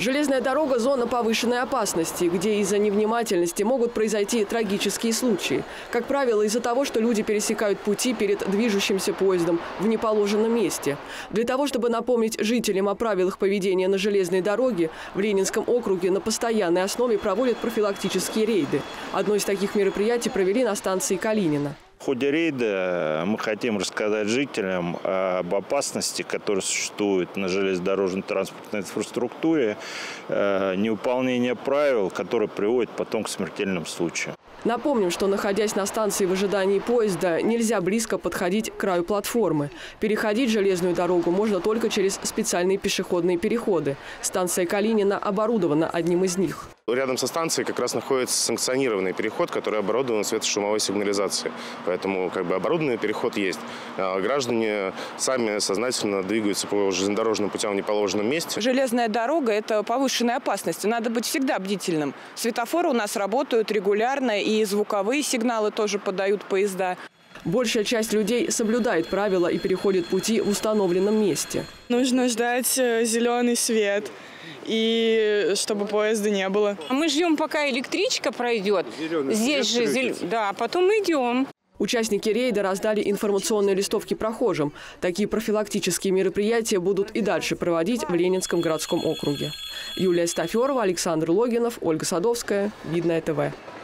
Железная дорога – зона повышенной опасности, где из-за невнимательности могут произойти трагические случаи. Как правило, из-за того, что люди пересекают пути перед движущимся поездом в неположенном месте. Для того, чтобы напомнить жителям о правилах поведения на железной дороге, в Ленинском округе на постоянной основе проводят профилактические рейды. Одно из таких мероприятий провели на станции Калинина. В ходе рейда мы хотим рассказать жителям об опасности, которая существует на железнодорожной транспортной инфраструктуре, невыполнение правил, которые приводят потом к смертельным случаям. Напомним, что, находясь на станции в ожидании поезда, нельзя близко подходить к краю платформы. Переходить железную дорогу можно только через специальные пешеходные переходы. Станция Калинина оборудована одним из них. Рядом со станцией как раз находится санкционированный переход, который оборудован светошумовой сигнализацией. Поэтому оборудованный переход есть. Граждане сами сознательно двигаются по железнодорожным путям в неположенном месте. Железная дорога – это повышенная опасность. Надо быть всегда бдительным. Светофоры у нас работают регулярно, и звуковые сигналы тоже подают поезда. Большая часть людей соблюдает правила и переходит пути в установленном месте. Нужно ждать зеленый свет, и чтобы поезда не было. Мы ждем, пока электричка пройдет. Здесь же, да, потом идем. Участники рейда раздали информационные листовки прохожим. Такие профилактические мероприятия будут и дальше проводить в Ленинском городском округе. Юлия Стаферова, Александр Логинов, Ольга Садовская. Видное ТВ.